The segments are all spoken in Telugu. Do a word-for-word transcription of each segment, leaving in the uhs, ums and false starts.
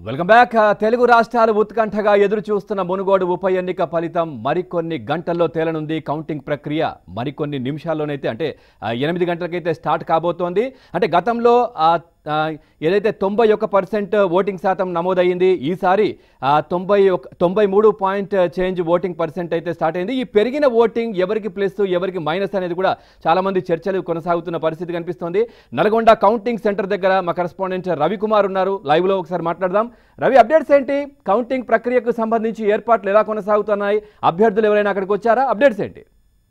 Welcome back. తెలుగు రాష్ట్రాలు ఉత్కంఠగా ఎదురు చూస్తున్న మునుగోడు ఉప ఎన్నిక ఫలితం మరికొన్ని గంటల్లో తేలనుంది. కౌంటింగ్ ప్రక్రియ మరికొన్ని నిమిషాల్లోనైతే అంటే ఎనిమిది గంటలకైతే స్టార్ట్ కాబోతోంది. అంటే గతంలో ఏదైతే తొంభై ఒక్క పర్సెంట్ ఓటింగ్ శాతం నమోదయ్యింది, ఈసారి తొంభై ఒక తొంభై మూడు పాయింట్ చేంజ్ ఓటింగ్ పర్సెంట్ అయితే స్టార్ట్ అయింది. ఈ పెరిగిన ఓటింగ్ ఎవరికి ప్లస్ ఎవరికి మైనస్ అనేది కూడా చాలామంది చర్చలు కొనసాగుతున్న పరిస్థితి కనిపిస్తోంది. నల్గొండ కౌంటింగ్ సెంటర్ దగ్గర మా కరెస్పాండెంట్ రవికుమార్ ఉన్నారు. లైవ్లో ఒకసారి మాట్లాడదాం. రవి, అప్డేట్స్ ఏంటి? కౌంటింగ్ ప్రక్రియకు సంబంధించి ఏర్పాట్లు ఎలా కొనసాగుతున్నాయి? అభ్యర్థులు ఎవరైనా అక్కడికి వచ్చారా? అప్డేట్స్ ఏంటి?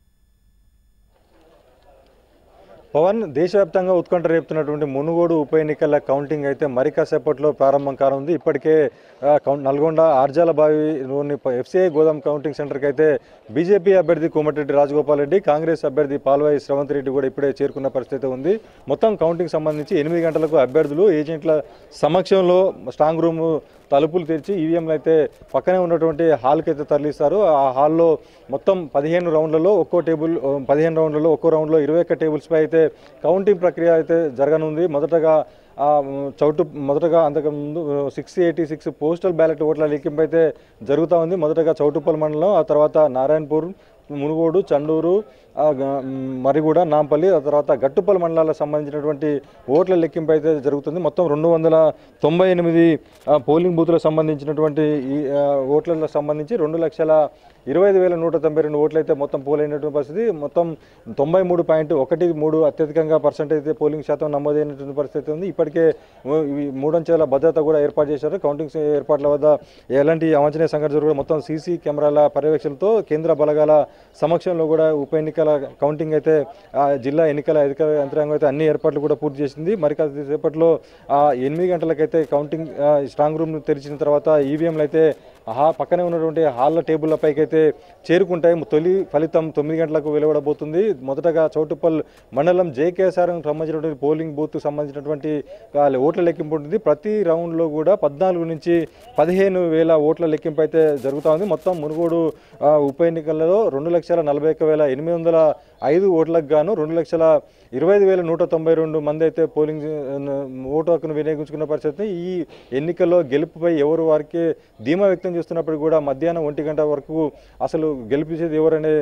పవన్, దేశవ్యాప్తంగా ఉత్కంఠ రేపుతున్నటువంటి మునుగోడు ఉప ఎన్నికల కౌంటింగ్ అయితే మరి కాసేపట్లో ప్రారంభం కానుంది. ఇప్పటికే నల్గొండ ఆర్జాలబావిలోని ఎఫ్సిఐ గోదాం కౌంటింగ్ సెంటర్కి అయితే బీజేపీ అభ్యర్థి కోమటిరెడ్డి రాజగోపాల్ రెడ్డి, కాంగ్రెస్ అభ్యర్థి పాల్వాయి శ్రవంత్ రెడ్డి కూడా ఇప్పుడే చేరుకున్న పరిస్థితి ఉంది. మొత్తం కౌంటింగ్ సంబంధించి ఎనిమిది గంటలకు అభ్యర్థులు ఏజెంట్ల సమక్షంలో స్ట్రాంగ్ రూమ్ తలుపులు తెరిచి ఈవీఎంలు అయితే పక్కనే ఉన్నటువంటి హాల్కి అయితే తరలిస్తారు. ఆ హాల్లో మొత్తం పదిహేను రౌండ్లలో ఒక్కో టేబుల్ పదిహేను రౌండ్లలో ఒక్కో రౌండ్లో ఇరవై ఒక్క టేబుల్స్పై అయితే కౌంటింగ్ ప్రక్రియ అయితే జరగనుంది. మొదటగా చౌటు మొదటగా అంతకుముందు six eighty six postal ballot ఓట్ల లెక్కింపు అయితే జరుగుతూ ఉంది. మొదటగా చౌటుప్పల్ మండలం, ఆ తర్వాత నారాయణపూర్, మునుగోడు, చండూరు, మరిగూడ, నాంపల్లి, ఆ తర్వాత గట్టుపల్లి మండలాలకు సంబంధించినటువంటి ఓట్ల లెక్కింపు అయితే జరుగుతుంది. మొత్తం రెండు వందల తొంభై ఎనిమిది పోలింగ్ బూత్లకు సంబంధించినటువంటి ఈ ఓట్లకు సంబంధించి రెండు లక్షల ఇరవై ఐదు వేల నూట తొంభై రెండు ఓట్లు అయితే మొత్తం పోల్ అయినటువంటి పరిస్థితి. మొత్తం తొంభై మూడు పాయింట్ ఒకటి మూడు అత్యధికంగా పర్సెంట్ అయితే పోలింగ్ శాతం నమోదైనటువంటి పరిస్థితి ఉంది. ఇప్పటికే మూడంచెల భద్రత కూడా ఏర్పాటు చేశారు. కౌంటింగ్ ఏర్పాట్ల వద్ద ఎలాంటి అవాంఛనీయ సంఘటన జరగదు. మొత్తం సీసీ కెమెరాల పర్యవేక్షణతో కేంద్ర బలగాల సమక్షంలో కూడా ఉప ఎన్నికల కౌంటింగ్ అయితే జిల్లా ఎన్నికల అధికార యంత్రాంగం అయితే అన్ని ఏర్పాట్లు కూడా పూర్తి చేసింది. మరి కాసేపట్లో ఎనిమిది గంటలకైతే కౌంటింగ్ స్ట్రాంగ్ రూమ్ తెరిచిన తర్వాత ఈవీఎంలు అయితే హా పక్కనే ఉన్నటువంటి హాల్ల టేబుల్ల పైకి అయితే చేరుకుంటాయి. తొలి ఫలితం తొమ్మిది గంటలకు వెలువడబోతుంది. మొదటగా చౌటుప్పల్ మండలం జేకేఎస్ఆర్ సంబంధించినటువంటి పోలింగ్ బూత్ సంబంధించినటువంటి ఓట్ల లెక్కింపు ఉంటుంది. ప్రతి రౌండ్లో కూడా పద్నాలుగు నుంచి పదిహేను వేల ఓట్ల లెక్కింపు అయితే జరుగుతూ ఉంది. మొత్తం మునుగోడు ఉప ఎన్నికలలో రెండు లక్షల నలభై ఒక్క వేల ఎనిమిది వందల ఐదు ఓట్లకు గాను రెండు లక్షల ఇరవై ఐదు వేల నూట తొంభై రెండు మంది అయితే పోలింగ్ ఓటు హక్కును వినియోగించుకున్న పరిస్థితి. ఈ ఎన్నికల్లో గెలుపుపై ఎవరు వారికి ధీమా వ్యక్తం చేస్తున్నప్పుడు కూడా మధ్యాహ్నం ఒంటి గంట వరకు అసలు గెలిపించేది ఎవరనే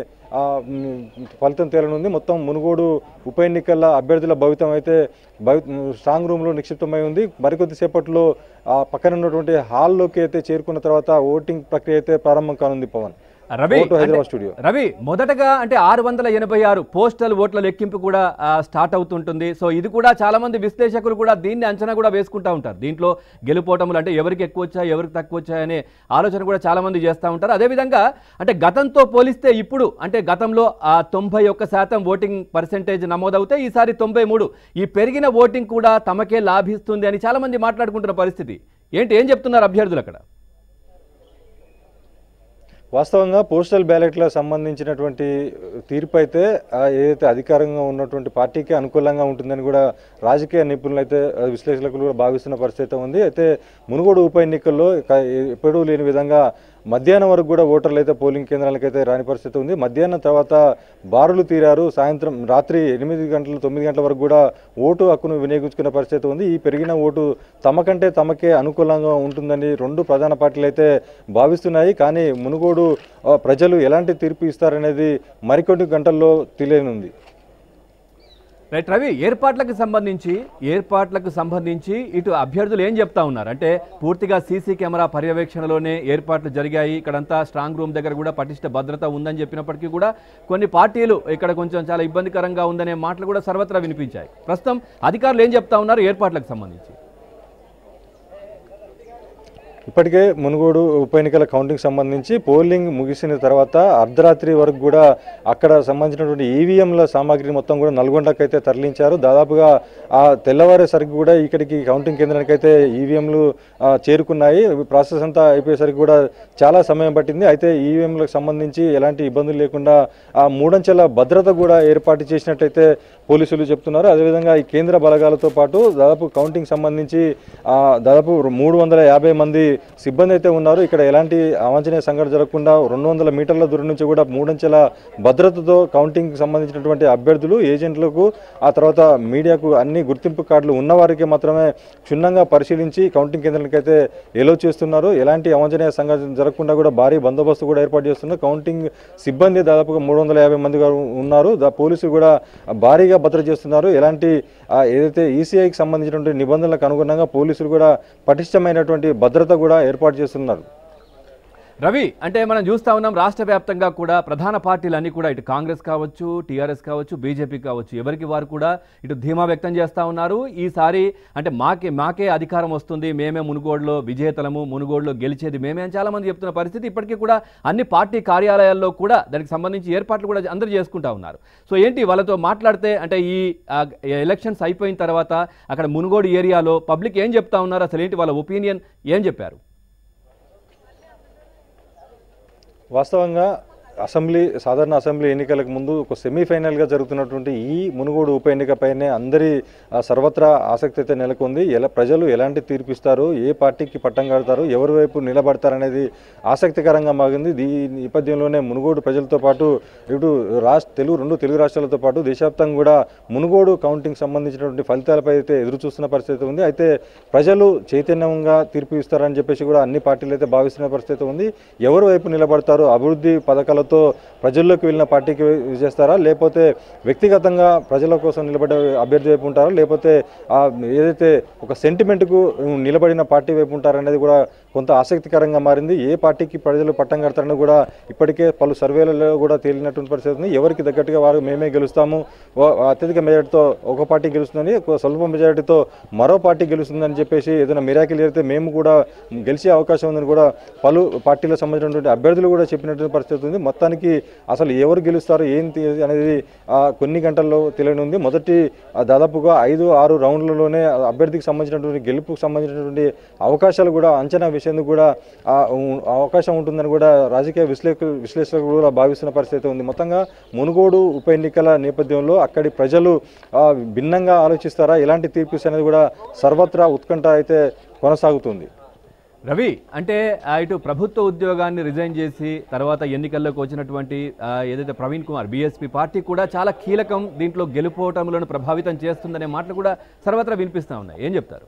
ఫలితం తేలనుంది. మొత్తం మునుగోడు ఉప ఎన్నికల అభ్యర్థుల భవితం అయితే భవి స్ట్రాంగ్ రూమ్లో నిక్షిప్తమై ఉంది. మరికొద్ది సేపట్లో పక్కన ఉన్నటువంటి హాల్లోకి అయితే చేరుకున్న తర్వాత ఓటింగ్ ప్రక్రియ అయితే ప్రారంభం కానుంది. పవన్, రవి రవి మొదటగా అంటే ఆరు వందల ఎనభై ఆరు పోస్టల్ ఓట్ల లెక్కింపు కూడా స్టార్ట్ అవుతుంటుంది. సో ఇది కూడా చాలా మంది విశ్లేషకులు కూడా దీన్ని అంచనా కూడా వేసుకుంటూ ఉంటారు. దీంట్లో గెలుపోవటములు అంటే ఎవరికి ఎక్కువ వచ్చాయి, ఎవరికి తక్కువ వచ్చాయనే ఆలోచన కూడా చాలా మంది చేస్తూ ఉంటారు. అదేవిధంగా అంటే గతంతో పోలిస్తే ఇప్పుడు అంటే గతంలో ఆ తొంభై ఒక్క శాతం ఓటింగ్ పర్సెంటేజ్ నమోదవుతే ఈసారి తొంభై మూడు ఈ పెరిగిన ఓటింగ్ కూడా తమకే లాభిస్తుంది అని చాలా మంది మాట్లాడుకుంటున్న పరిస్థితి ఏంటి? ఏం చెప్తున్నారు అభ్యర్థులు అక్కడ? వాస్తవంగా పోస్టల్ బ్యాలెట్లకు సంబంధించినటువంటి తీర్పు అయితే ఏదైతే అధికారంగా ఉన్నటువంటి పార్టీకే అనుకూలంగా ఉంటుందని కూడా రాజకీయ నిపుణులు అయితే విశ్లేషకులు కూడా భావిస్తున్న పరిస్థితి ఉంది. అయితే మునుగోడు ఉప ఎన్నికల్లో ఎప్పుడూ లేని విధంగా మధ్యాహ్నం వరకు కూడా ఓటర్లు అయితే పోలింగ్ కేంద్రాలకైతే రాని పరిస్థితి ఉంది. మధ్యాహ్నం తర్వాత బారులు తీరారు. సాయంత్రం రాత్రి ఎనిమిది గంటలు తొమ్మిది గంటల వరకు కూడా ఓటు హక్కును వినియోగించుకునే పరిస్థితి ఉంది. ఈ పెరిగిన ఓటు తమకంటే తమకే అనుకూలంగా ఉంటుందని రెండు ప్రధాన పార్టీలు అయితే భావిస్తున్నాయి. కానీ మునుగోడు ప్రజలు ఎలాంటి తీర్పు ఇస్తారనేది మరికొన్ని గంటల్లో తెలియనుంది. రైట్ రవి, ఏర్పాట్లకు సంబంధించి ఏర్పాట్లకు సంబంధించి ఇటు అభ్యర్థులు ఏం చెప్తా ఉన్నారు అంటే పూర్తిగా సీసీ కెమెరా పర్యవేక్షణలోనే ఏర్పాట్లు జరిగాయి. ఇక్కడంతా స్ట్రాంగ్ రూమ్ దగ్గర కూడా పటిష్ట భద్రత ఉందని చెప్పినప్పటికీ కూడా కొన్ని పార్టీలు ఇక్కడ కొంచెం చాలా ఇబ్బందికరంగా ఉందనే మాటలు కూడా సర్వత్రా వినిపించాయి. ప్రస్తుతం అధికారులు ఏం చెప్తా ఉన్నారు ఏర్పాట్లకు సంబంధించి? ఇప్పటికే మునుగోడు ఉప ఎన్నికల కౌంటింగ్ సంబంధించి పోలింగ్ ముగిసిన తర్వాత అర్ధరాత్రి వరకు కూడా అక్కడ సంబంధించినటువంటి ఈవీఎంల సామాగ్రి మొత్తం కూడా నల్గొండకు అయితే తరలించారు. దాదాపుగా ఆ తెల్లవారేసరికి కూడా ఇక్కడికి కౌంటింగ్ కేంద్రానికి అయితే ఈవీఎంలు చేరుకున్నాయి. ప్రాసెస్ అంతా అయిపోయేసరికి కూడా చాలా సమయం పట్టింది. అయితే ఈవీఎంలకు సంబంధించి ఎలాంటి ఇబ్బందులు లేకుండా ఆ మూడంచెల భద్రత కూడా ఏర్పాటు చేసినట్టయితే పోలీసులు చెప్తున్నారు. అదేవిధంగా ఈ కేంద్ర బలగాలతో పాటు దాదాపు కౌంటింగ్ సంబంధించి దాదాపు మూడు వందల యాభై మంది సిబ్బంది అయితే ఉన్నారు. ఇక్కడ ఎలాంటి అవాంఛనీయ సంఘటన జరగకుండా రెండు వందల మీటర్ల దూరం నుంచి కూడా మూడంచెల భద్రతతో కౌంటింగ్కి సంబంధించినటువంటి అభ్యర్థులు, ఏజెంట్లకు, ఆ తర్వాత మీడియాకు అన్ని గుర్తింపు కార్డులు ఉన్నవారికి మాత్రమే క్షుణ్ణంగా పరిశీలించి కౌంటింగ్ కేంద్రాలకైతే ఎలో చేస్తున్నారు. ఎలాంటి అవాంఛనీయ సంఘటన జరగకుండా కూడా భారీ బందోబస్తు కూడా ఏర్పాటు చేస్తున్నారు. కౌంటింగ్ సిబ్బంది దాదాపుగా మూడు వందల యాభై మంది ఉన్నారు. పోలీసులు కూడా భారీగా భద్రత చేస్తున్నారు. ఎలాంటి ఏదైతే ఈసీఐకి సంబంధించినటువంటి నిబంధనలకు అనుగుణంగా పోలీసులు కూడా పటిష్టమైనటువంటి భద్రత కూడా ఏర్పాటు చేస్తున్నారు. రవి, అంటే మనం చూస్తూ ఉన్నాం రాష్ట్ర వ్యాప్తంగా కూడా ప్రధాన పార్టీలన్నీ కూడా ఇటు కాంగ్రెస్ కావచ్చు, టీఆర్ఎస్ కావచ్చు, బీజేపీ కావచ్చు, ఎవరికి వారు కూడా ఇటు ధీమా వ్యక్తం చేస్తూ ఉన్నారు. ఈసారి అంటే మాకే మాకే అధికారం వస్తుంది, మేమే మునుగోడులో విజేతలము, మునుగోడులో గెలిచేది మేమే అని చాలామంది చెప్తున్న పరిస్థితి. ఇప్పటికీ కూడా అన్ని పార్టీ కార్యాలయాల్లో కూడా దానికి సంబంధించి ఏర్పాట్లు కూడా అందరూ చేసుకుంటూ ఉన్నారు. సో ఏంటి వాళ్ళతో మాట్లాడితే అంటే ఈ ఎలక్షన్స్ అయిపోయిన తర్వాత అక్కడ మునుగోడు ఏరియాలో పబ్లిక్ ఏం చెప్తా ఉన్నారు, అసలు ఏంటి వాళ్ళ ఒపీనియన్ ఏం చెప్పారు? వాస్తవంగా అసెంబ్లీ సాధారణ అసెంబ్లీ ఎన్నికలకు ముందు ఒక సెమీఫైనల్గా జరుగుతున్నటువంటి ఈ మునుగోడు ఉప ఎన్నికపైనే అందరి సర్వత్రా ఆసక్తి అయితే నెలకొంది. ఎలా ప్రజలు ఎలాంటి తీర్పిస్తారు, ఏ పార్టీకి పట్టం కడతారు, ఎవరి వైపు నిలబడతారనేది ఆసక్తికరంగా మారింది. ఈ నేపథ్యంలోనే మునుగోడు ప్రజలతో పాటు ఇటు రాష్ట్ర తెలుగు రెండు తెలుగు రాష్ట్రాలతో పాటు దేశవ్యాప్తంగా కూడా మునుగోడు కౌంటింగ్ సంబంధించినటువంటి ఫలితాలపై అయితే ఎదురు చూస్తున్న పరిస్థితి ఉంది. అయితే ప్రజలు చైతన్యంగా తీర్పు ఇస్తారని చెప్పేసి కూడా అన్ని పార్టీలు అయితే భావిస్తున్న పరిస్థితి ఉంది. ఎవరి వైపు నిలబడతారు, అభివృద్ధి పథకాలతో ప్రజల్లోకి వెళ్ళిన పార్టీకి చేస్తారా, లేకపోతే వ్యక్తిగతంగా ప్రజల కోసం నిలబడే అభ్యర్థి వైపు ఉంటారా, లేకపోతే ఏదైతే ఒక సెంటిమెంట్కు నిలబడిన పార్టీ వైపు ఉంటారనేది కూడా కొంత ఆసక్తికరంగా మారింది. ఏ పార్టీకి ప్రజలు పట్టం కడతారని కూడా ఇప్పటికే పలు సర్వేలలో కూడా తేలినటువంటి పరిస్థితి ఉంది. ఎవరికి తగ్గట్టుగా వారు మేమే గెలుస్తాము, అత్యధిక మెజారిటీతో ఒక పార్టీ గెలుస్తుందని, స్వల్ప మెజారిటీతో మరో పార్టీ గెలుస్తుందని చెప్పేసి ఏదైనా మిరాకిల్ జరిగితే మేము కూడా గెలిచే అవకాశం ఉందని కూడా పలు పార్టీలకు సంబంధించినటువంటి అభ్యర్థులు కూడా చెప్పినటువంటి పరిస్థితి ఉంది. మొత్తానికి అసలు ఎవరు గెలుస్తారు ఏంటి అనేది కొన్ని గంటల్లో తెలియనుంది. మొదటి దాదాపుగా ఐదు ఆరు రౌండ్లలోనే అభ్యర్థికి సంబంధించినటువంటి గెలుపుకు సంబంధించినటువంటి అవకాశాలు కూడా అంచనా వేసేందుకు కూడా అవకాశం ఉంటుందని కూడా రాజకీయ విశ్లేషకు విశ్లేషకులు కూడా భావిస్తున్న పరిస్థితి ఉంది. మొత్తంగా మునుగోడు ఉప ఎన్నికల నేపథ్యంలో అక్కడి ప్రజలు భిన్నంగా ఆలోచిస్తారా, ఎలాంటి తీర్పు అనేది కూడా సర్వత్రా ఉత్కంఠ అయితే కొనసాగుతుంది. రవి, అంటే ఇటు ప్రభుత్వ ఉద్యోగాన్ని రిజైన్ చేసి తర్వాత ఎన్నికల్లోకి వచ్చినటువంటి ఏదైతే ప్రవీణ్ కుమార్ బీఎస్పీ పార్టీ కూడా చాలా కీలకం, దీంట్లో గెలుపోవటంలో ప్రభావితం చేస్తుందనే మాటలు కూడా సర్వత్రా వినిపిస్తూ ఉన్నాయి. ఏం చెప్తారు?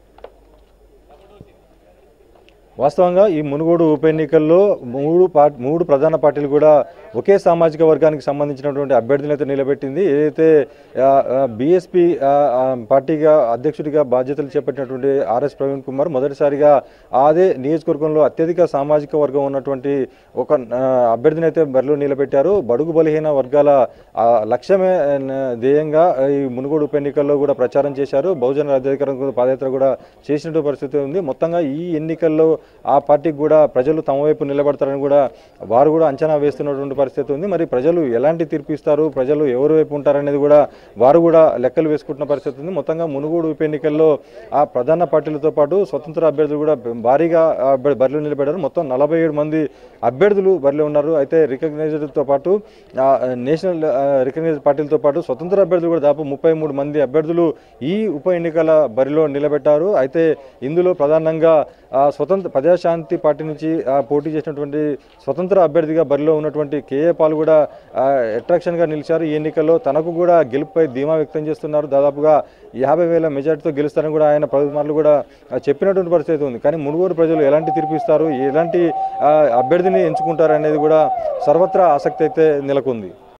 వాస్తవంగా ఈ మునుగోడు ఉప ఎన్నికల్లో మూడు పార్టీ మూడు ప్రధాన పార్టీలు కూడా ఒకే సామాజిక వర్గానికి సంబంధించినటువంటి అభ్యర్థులను అయితే నిలబెట్టింది. ఏదైతే బీఎస్పీ పార్టీగా అధ్యక్షుడిగా బాధ్యతలు చేపట్టినటువంటి ఆర్ఎస్ ప్రవీణ్ కుమార్ మొదటిసారిగా అదే నియోజకవర్గంలో అత్యధిక సామాజిక వర్గం ఉన్నటువంటి ఒక అభ్యర్థిని అయితే బరిలో నిలబెట్టారు. బడుగు బలహీన వర్గాల లక్ష్యమే ధ్యేయంగా ఈ మునుగోడు ఉప ఎన్నికల్లో కూడా ప్రచారం చేశారు. బహుజన రాజ్యాధికారం పాదయాత్ర కూడా చేసినటువంటి పరిస్థితి ఉంది. మొత్తంగా ఈ ఎన్నికల్లో ఆ పార్టీకి కూడా ప్రజలు తమ వైపు నిలబడతారని కూడా వారు కూడా అంచనా వేస్తున్నటువంటి పరిస్థితి ఉంది. మరి ప్రజలు ఎలాంటి తీర్పు ఇస్తారు, ప్రజలు ఎవరి వైపు ఉంటారనేది కూడా వారు కూడా లెక్కలు వేసుకుంటున్న పరిస్థితి ఉంది. మొత్తంగా మునుగోడు ఉప ఎన్నికల్లో ఆ ప్రధాన పార్టీలతో పాటు స్వతంత్ర అభ్యర్థులు కూడా భారీగా బరిలో నిలబడ్డారు. మొత్తం నలభై ఏడు మంది అభ్యర్థులు బరిలో ఉన్నారు. అయితే రికగ్నైజ్డ్తో పాటు నేషనల్ రికగ్నైజ్డ్ పార్టీలతో పాటు స్వతంత్ర అభ్యర్థులు కూడా దాదాపు ముప్పై మూడు మంది అభ్యర్థులు ఈ ఉప ఎన్నికల బరిలో నిలబెట్టారు. అయితే ఇందులో ప్రధానంగా స్వతంత్ర ప్రజాశాంతి పార్టీ నుంచి పోటీ చేసినటువంటి స్వతంత్ర అభ్యర్థిగా బరిలో ఉన్నటువంటి కేఏ పాల్ కూడా అట్రాక్షన్గా నిలిచారు. ఈ ఎన్నికల్లో తనకు కూడా గెలుపుపై ధీమా వ్యక్తం చేస్తున్నారు. దాదాపుగా యాభై వేల మెజార్టీతో గెలుస్తారని కూడా ఆయన ప్రభుత్వాలు కూడా చెప్పినటువంటి పరిస్థితి ఉంది. కానీ మునుగోడు ప్రజలు ఎలాంటి తీర్పు ఇస్తారు, ఎలాంటి అభ్యర్థిని ఎంచుకుంటారు అనేది కూడా సర్వత్రా ఆసక్తి అయితే నెలకొంది.